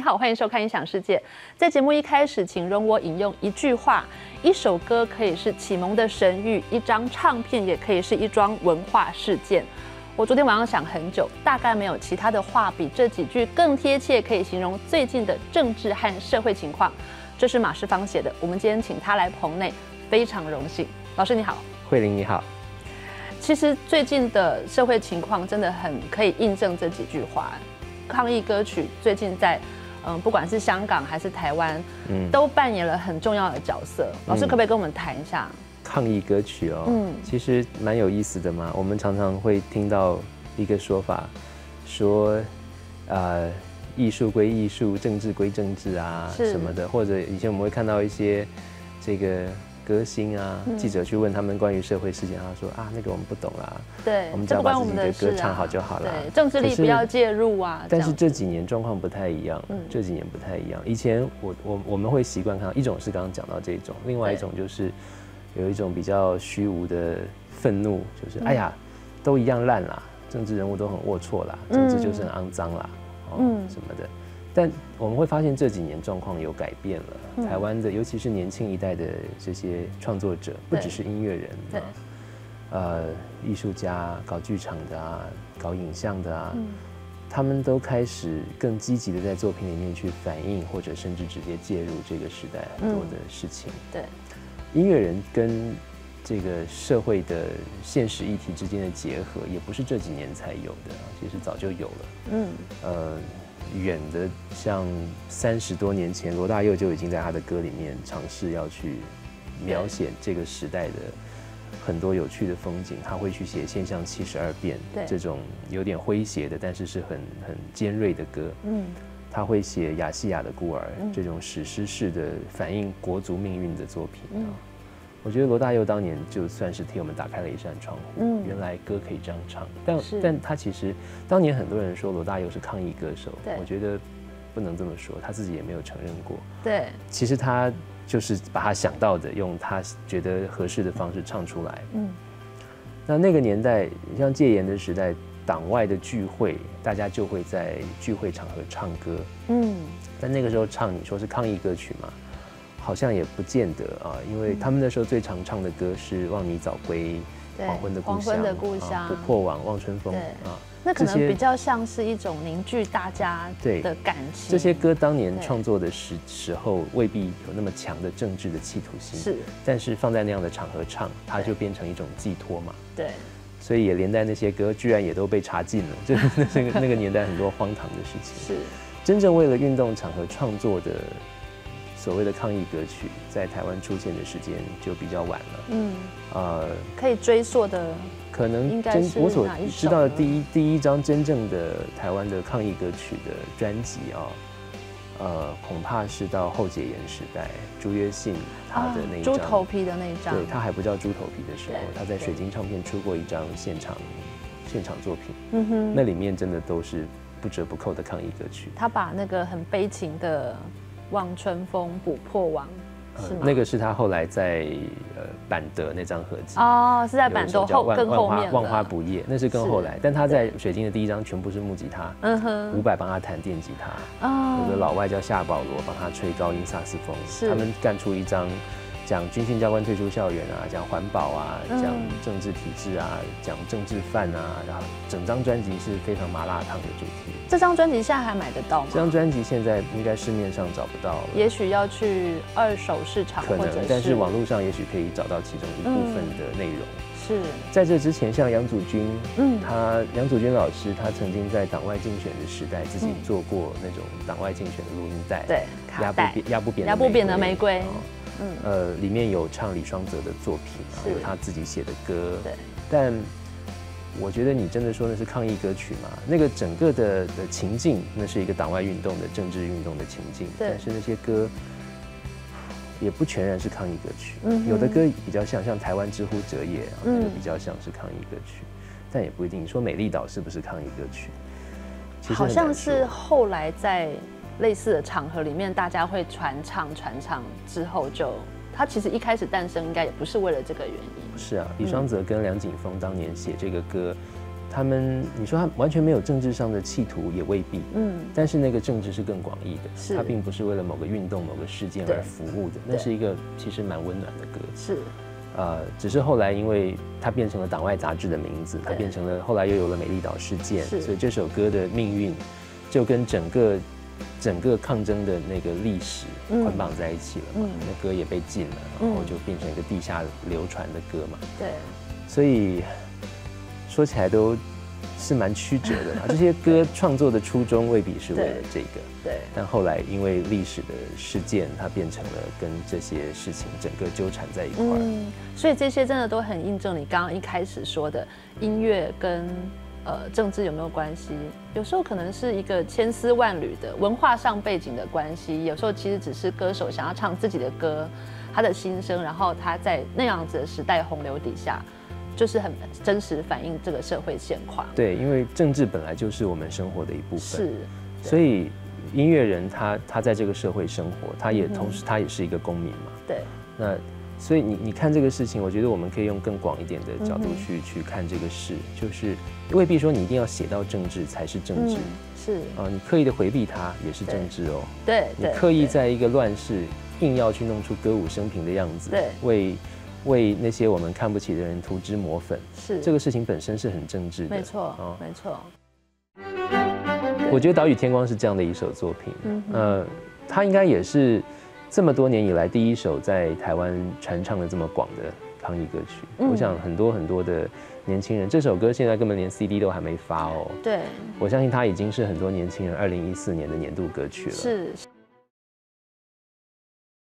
好，欢迎收看《影响世界》。在节目一开始，请容我引用一句话：一首歌可以是启蒙的神谕，一张唱片也可以是一桩文化事件。我昨天晚上想很久，大概没有其他的话比这几句更贴切，可以形容最近的政治和社会情况。这是马世芳写的，我们今天请他来棚内，非常荣幸。老师你好。 慧玲你好。 其实最近的社会情况真的很可以印证这几句话。抗议歌曲最近在不管是香港还是台湾，都扮演了很重要的角色。老师可不可以跟我们谈一下抗议歌曲哦？其实蛮有意思的嘛。我们常常会听到一个说法，说艺术归艺术，政治归政治啊什么的，或者以前我们会看到一些这个歌星啊，记者去问他们关于社会事件，他说啊，那个我们不懂啦， 对， 我们只要把自己的歌唱好就好了， 对，政治力不要介入啊。 但是这几年状况不太一样，这几年不太一样。以前我们会习惯看到一种是刚刚讲到这种，另外一种就是有一种比较虚无的愤怒，就是哎呀，都一样烂啦，政治人物都很龌龊啦，政治就是很肮脏啦，什么的。但我们会发现这几年状况有改变了，台湾的尤其是年轻一代的这些创作者，不只是音乐人，艺术家、搞剧场的啊，搞影像的啊，他们都开始更积极的在作品里面去反映，或者甚至直接介入这个时代很多的事情。对，音乐人跟这个社会的现实议题之间的结合，也不是这几年才有的，其实早就有了。远的像30多年前，罗大佑就已经在他的歌里面尝试要去描写这个时代的很多有趣的风景。他会去写《现象72变》这种有点诙谐的，但是是很尖锐的歌。他会写《亚细亚的孤儿》这种史诗式的反映国族命运的作品。我觉得罗大佑当年就算是替我们打开了一扇窗户，原来歌可以这样唱。但他其实当年很多人说罗大佑是抗议歌手，我觉得不能这么说，他自己也没有承认过。对，其实他就是把他想到的，用他觉得合适的方式唱出来。那个年代，像戒严的时代，党外的聚会，大家就会在聚会场合唱歌。但那个时候唱，你说是抗议歌曲嘛？好像也不见得啊，因为他们那时候最常唱的歌是《望你早归》、《黄昏的故乡》、《捕破网》、《望春风》啊， 那可能比较像是一种凝聚大家的感情。 这些歌当年创作的时候未必有那么强的政治的企图心，但是放在那样的场合唱，它就变成一种寄托嘛。对，所以也连带那些歌居然也都被查禁了，就是那个年代很多荒唐的事情。是真正为了运动场合创作的。所谓的抗议歌曲在台湾出现的时间就比较晚了。 可以追溯的， 可能应该是我所知道的第一张真正的台湾的抗议歌曲的专辑恐怕是到后解严时代，朱约信他的那一张猪头皮的那一张， 对，他还不叫猪头皮的时候，他在水晶唱片出过一张现场作品，那里面真的都是不折不扣的抗议歌曲。 他把那个很悲情的。望春风、捕破网，是吗？ 那个是他后来在板德那张合集是在板德更后面万花不叶，那是更后来。但他在水晶的第一张全部是木吉他，500帮他弹电吉他，有个老外叫夏保罗帮他吹高音萨克斯风，他们干出一张讲军训教官退出校园啊，讲环保啊，讲政治体制啊，讲政治犯啊，然后整张专辑是非常麻辣烫的主题。 这张专辑现在还买得到吗？ 这张专辑现在应该市面上找不到了， 也许要去二手市场， 可能，但是网络上也许可以找到其中一部分的内容。 是在这之前，像杨祖君，杨祖君老师，他曾经在党外竞选的时代自己做过那种党外竞选的录音带， 对， 压不扁的玫瑰。 里面有唱李双泽的作品，有他自己写的歌。对，但我觉得你真的说那是抗议歌曲吗？那个整个的情境，那是一个党外运动的政治运动的情境。但是那些歌也不全然是抗议歌曲，有的歌比较像台湾之乎者也，那个比较像是抗议歌曲，但也不一定。你说美丽岛是不是抗议歌曲？其实好像是后来在。类似的场合里面，大家会传唱之后它其实一开始诞生应该也不是为了这个原因。 是啊，李双泽跟梁景峰当年写这个歌， 他们你说他完全没有政治上的企图也未必，但是那个政治是更广义的，它并不是为了某个运动、某个事件而服务的，那是一个其实蛮温暖的歌。 是。 只是后来因为它变成了党外杂志的名字，它变成了后来又有了美丽岛事件，所以这首歌的命运就跟整个抗争的那个历史捆绑在一起了嘛。那歌也被禁了，然后就变成一个地下流传的歌嘛。 对， 所以说起来都是蛮曲折的嘛。这些歌创作的初衷未必是为了这个， 对。 但后来因为历史的事件，它变成了跟这些事情整个纠缠在一块儿。 所以这些真的都很印证你刚刚一开始说的，音乐跟政治有没有关系？有时候可能是一个千丝万缕的文化上背景的关系，有时候其实只是歌手想要唱自己的歌，他的心声，然后他在那样子的时代洪流底下，就是很真实反映这个社会现况。对， 因为政治本来就是我们生活的一部分， 是， 所以音乐人他在这个社会生活，他也同时他也是一个公民嘛。 对， 那所以你看这个事情，我觉得我们可以用更广一点的角度去看这个事，就是未必说你一定要写到政治才是政治， 是你刻意的回避它也是政治哦。 对， 你刻意在一个乱世硬要去弄出歌舞升平的样子， 对， 为那些我们看不起的人涂脂抹粉， 是这个事情本身是很政治的， 没错，没错。 我觉得《岛屿天光》是这样的一首作品，它应该也是这么多年以来第一首在台湾传唱的这么广的抗议歌曲。我想很多很多的年轻人，这首歌现在根本连 CD 都还没发哦。 对， 我相信它已经是很多年轻人2014年的年度歌曲了。 是。